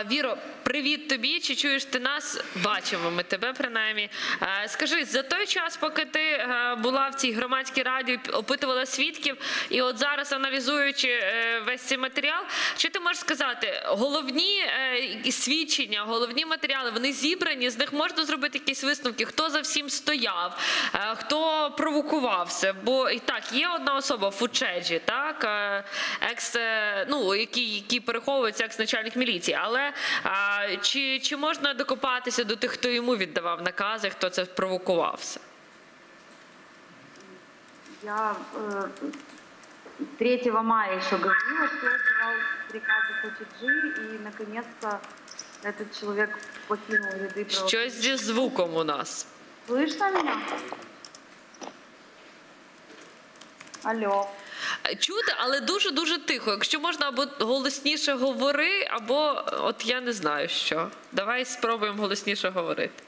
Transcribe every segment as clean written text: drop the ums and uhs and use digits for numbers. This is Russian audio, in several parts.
Віро, привіт тобі. Чи чуєш ти нас? Бачимо ми тебе, принаймні. Скажи, за той час, поки ти була в цій громадській раді, опитувала свідків, і от зараз, аналізуючи весь цей матеріал, що ти можеш сказати? Головні свідчення, головні матеріали, вони зібрані, з них можна зробити якісь висновки, хто за всім стояв, хто провокувався. Бо і так, є одна особа, Фучеджі, так, який переховується екс-начальник міліції. Але чи можна докопатися до тих, хто йому віддавав накази, хто це провокувався? Я 3 мая еще говорила, что отдавал приказы Фучеджи, и наконец-то этот человек покинул ряды правоохранительных. Щось зі звуком у нас. Слышно меня? Алло. Чути, але дуже-дуже тихо. Якщо можна, або голосніше говори, або от я не знаю що. Давай спробуємо голосніше говорити.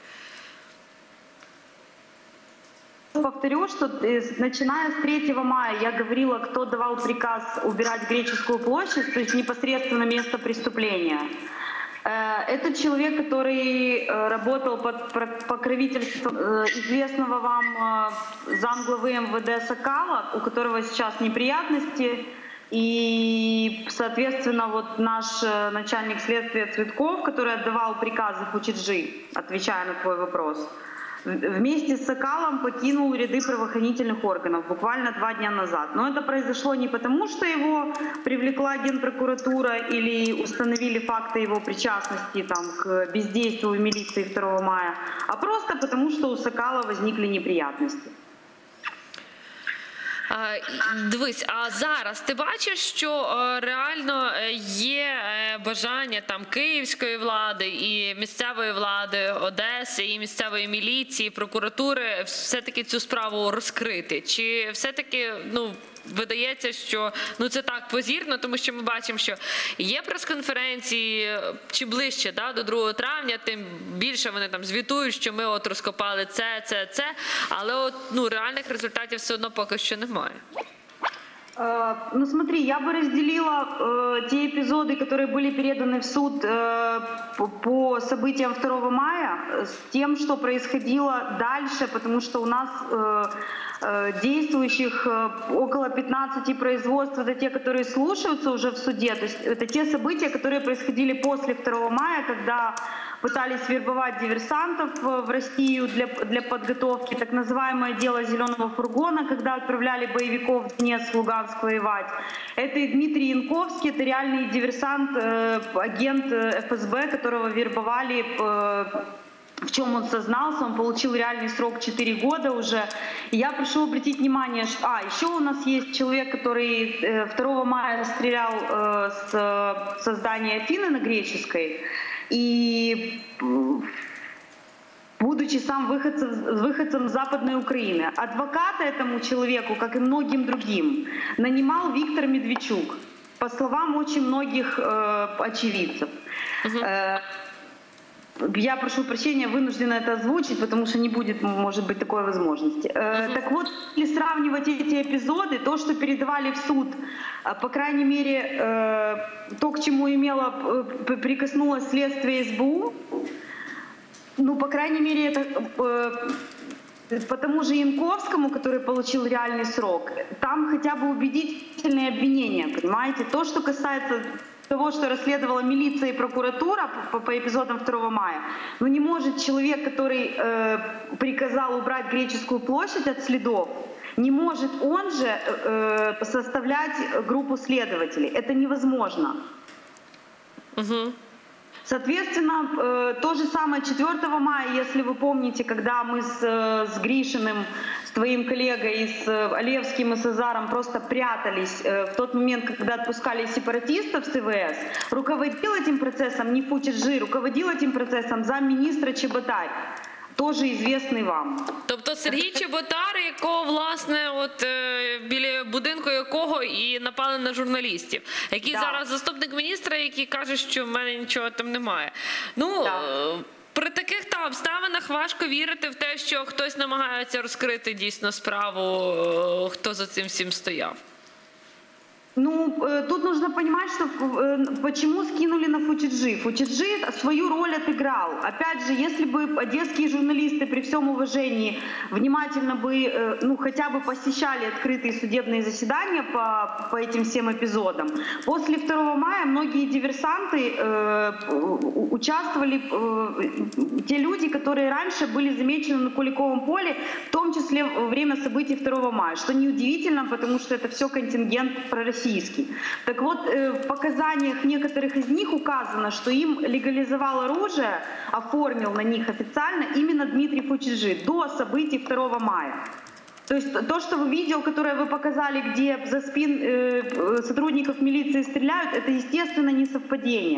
Повторю, что начиная с 3 мая я говорила, кто давал приказ убирать Греческую площадь, то есть непосредственно место преступления. Это человек, который работал под покровительством известного вам замглавы МВД Сокала, у которого сейчас неприятности. И, соответственно, вот наш начальник следствия Цветков, который отдавал приказы Фучеджи, отвечая на твой вопрос, вместе с Сокалом покинул ряды правоохранительных органов буквально 2 дня назад. Но это произошло не потому, что его привлекла Генпрокуратура или установили факты его причастности к бездействию милиции 2 мая, а просто потому, что у Сокала возникли неприятности. Дивись, а зараз ти бачиш, що реально є бажання там київської влади і місцевої влади Одеси, і місцевої міліції, прокуратури все-таки цю справу розкрити? Чи все-таки, видається, що це так позірно, тому що ми бачимо, що є прес-конференції, чи ближче до 2 травня, тим більше вони там звітують, що ми от розкопали це, але от, реальних результатів все одно поки що немає. Смотри, я бы разделила те эпизоды, которые были переданы в суд по событиям 2 мая, с тем, что происходило дальше, потому что у нас действующих около 15 производств, это те, которые слушаются уже в суде, то есть это те события, которые происходили после 2 мая, когда пытались вербовать диверсантов в Россию для подготовки, так называемое дело «Зеленого фургона», когда отправляли боевиков в Донецк, Луганск воевать. Это и Дмитрий Янковский, это реальный диверсант, агент ФСБ, которого вербовали, в чем он сознался, он получил реальный срок 4 года уже. И я прошу обратить внимание, что еще у нас есть человек, который 2 мая стрелял со здания Афины на Греческой, и будучи сам выходцем Западной Украины. Адвоката этому человеку, как и многим другим, нанимал Виктор Медведчук, по словам очень многих очевидцев. Я прошу прощения, вынуждена это озвучить, потому что не будет, может быть, такой возможности. Так вот, если сравнивать эти эпизоды, то, что передавали в суд, по крайней мере, то, к чему прикоснулось следствие СБУ, по крайней мере, это по тому же Янковскому, который получил реальный срок, там хотя бы убедительные обвинения, понимаете? То, что касается того, что расследовала милиция и прокуратура по эпизодам 2 мая, не может человек, который приказал убрать Греческую площадь от следов, не может он же составлять группу следователей. Это невозможно. Соответственно, то же самое 4 мая, если вы помните, когда мы с Гришиным, с твоим коллегой, с Олевским и с Азаром просто прятались в тот момент, когда отпускали сепаратистов с ТВС, руководил этим процессом не Фучеджи, руководил этим процессом замминистра Чеботарь. Тоже известний вам. Тобто Сергій Чеботар, якого, власне, біля будинку якого і напали на журналістів, який зараз заступник міністра, який каже, що в мене нічого там немає. При таких обставинах важко вірити в те, що хтось намагається розкрити дійсно справу, хто за цим всім стояв. Ну, тут нужно понимать, что почему скинули на Фучиджи. Фучиджи свою роль отыграл. Опять же, если бы одесские журналисты при всем уважении внимательно бы, ну, хотя бы посещали открытые судебные заседания по этим всем эпизодам, после 2 мая многие диверсанты участвовали, те люди, которые раньше были замечены на Куликовом поле, в том числе во время событий 2 мая, что неудивительно, потому что это все контингент пророссийский. Так вот, в показаниях некоторых из них указано, что им легализовал оружие, оформил на них официально именно Дмитрий Фучиджи до событий 2 мая. То есть то, что видео, которое вы показали, где за спин сотрудников милиции стреляют, это, естественно, не совпадение.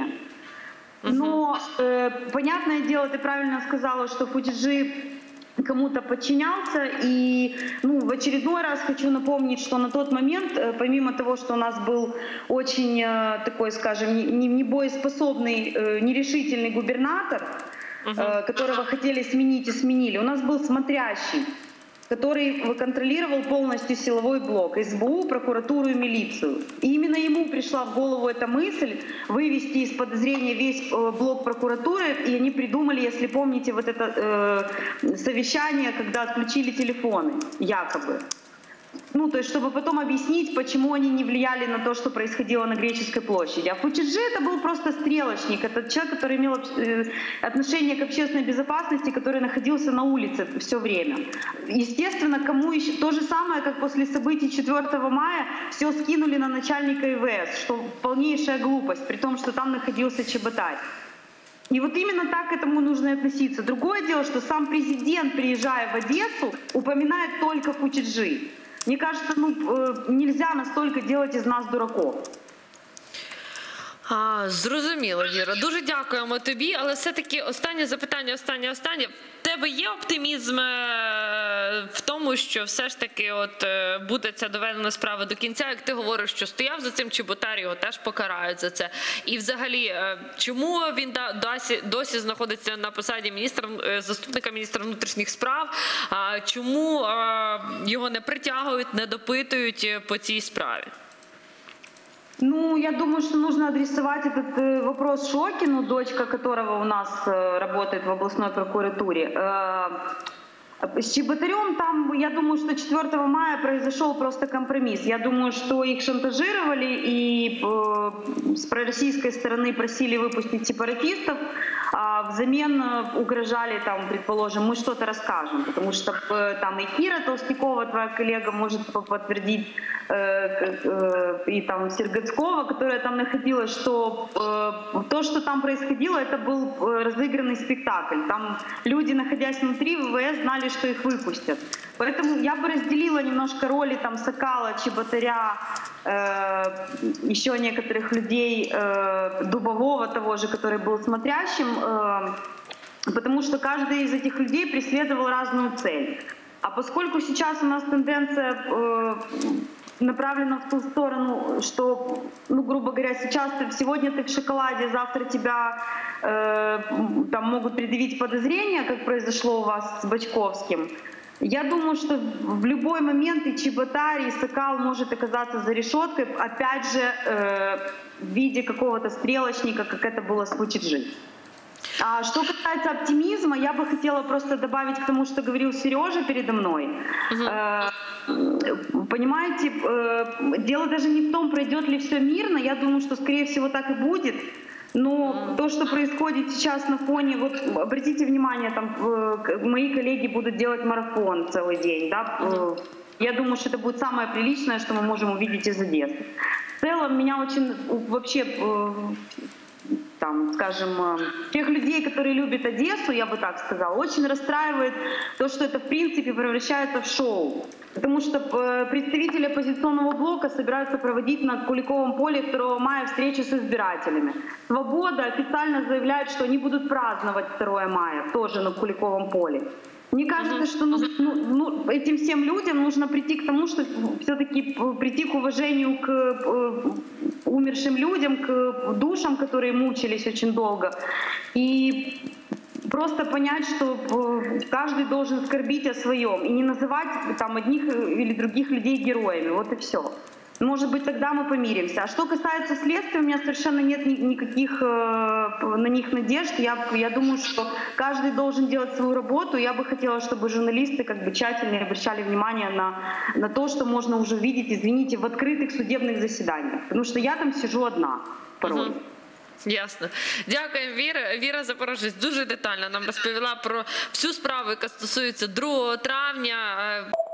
Но, понятное дело, ты правильно сказала, что Фучиджи кому-то подчинялся, и в очередной раз хочу напомнить, что на тот момент, помимо того, что у нас был очень такой, скажем, не боеспособный, нерешительный губернатор, которого хотели сменить и сменили, у нас был смотрящий, который контролировал полностью силовой блок, СБУ, прокуратуру и милицию. И именно ему пришла в голову эта мысль вывести из подозрения весь блок прокуратуры, и они придумали, если помните, вот это совещание, когда отключили телефоны, якобы. Ну, то есть, чтобы потом объяснить, почему они не влияли на то, что происходило на Греческой площади. А Фучиджи это был просто стрелочник, это человек, который имел отношение к общественной безопасности, который находился на улице все время. Естественно, кому еще... То же самое, как после событий 4 мая, все скинули на начальника ИВС, что полнейшая глупость, при том, что там находился Чеботарь. И вот именно так к этому нужно относиться. Другое дело, что сам президент, приезжая в Одессу, упоминает только Фучиджи. Мне кажется, нельзя настолько делать из нас дураков. Зрозуміло, Віра. Дуже дякуємо тобі, але все-таки останнє запитання, останнє. В тебе є оптимізм в тому, що все ж таки буде ця доведена справа до кінця, як ти говориш, що стояв за цим Чеботар, його теж покарають за це. І взагалі, чому він досі знаходиться на посаді заступника міністра внутрішніх справ, чому його не притягують, не допитують по цій справі? Ну, я думаю, что нужно адресовать этот вопрос Шокину, дочка которого у нас работает в областной прокуратуре. С Чеботарем там, я думаю, что 4 мая произошел просто компромисс. Я думаю, что их шантажировали и с пророссийской стороны просили выпустить сепаратистов, а взамен угрожали, там, предположим, мы что-то расскажем, потому что там и Кира Толстякова, твоя коллега, может подтвердить, и там Сергацкова, которая там находилась, что то, что там происходило, это был разыгранный спектакль. Там люди, находясь внутри ВВС, знали, что их выпустят. Поэтому я бы разделила немножко роли там Сокала, Чеботаря, еще некоторых людей, Дубового того же, который был смотрящим, потому что каждый из этих людей преследовал разную цель. А поскольку сейчас у нас тенденция направлена в ту сторону, что, грубо говоря, сегодня ты в шоколаде, завтра тебя там могут предъявить подозрения, как произошло у вас с Бочковским. Я думаю, что в любой момент и Чеботарь, и Сокал может оказаться за решеткой, опять же, в виде какого-то стрелочника, как это было с Фучиджи. А что касается оптимизма, я бы хотела просто добавить к тому, что говорил Сережа передо мной. Понимаете, дело даже не в том, пройдет ли все мирно, я думаю, что, скорее всего, так и будет. Но то, что происходит сейчас на фоне, вот обратите внимание, там мои коллеги будут делать марафон целый день, да? Я думаю, что это будет самое приличное, что мы можем увидеть из Одессы. В целом, меня очень вообще... там, скажем, тех людей, которые любят Одессу, я бы так сказала, очень расстраивает то, что это в принципе превращается в шоу. Потому что представители оппозиционного блока собираются проводить на Куликовом поле 2 мая встречу с избирателями. Свобода официально заявляет, что они будут праздновать 2 мая, тоже на Куликовом поле. Мне кажется, что этим всем людям нужно прийти к тому, что все-таки прийти к уважению к умершим людям, к душам, которые мучились очень долго. И просто понять, что каждый должен скорбить о своем и не называть там одних или других людей героями. Вот и все. Может быть, тогда мы помиримся. А что касается следствия, у меня совершенно нет никаких на них надежд. Я думаю, что каждый должен делать свою работу. Я бы хотела, чтобы журналисты как бы тщательно обращали внимание на то, что можно уже видеть, извините, в открытых судебных заседаниях. Потому что я там сижу одна порой. Ясно. Дякуємо, Віра. Віра Запорожець дуже детально нам розповіла про всю справу, яка стосується 2 травня.